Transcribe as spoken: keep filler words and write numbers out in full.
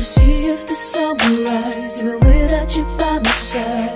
see if the sun will rise, even without you by my side.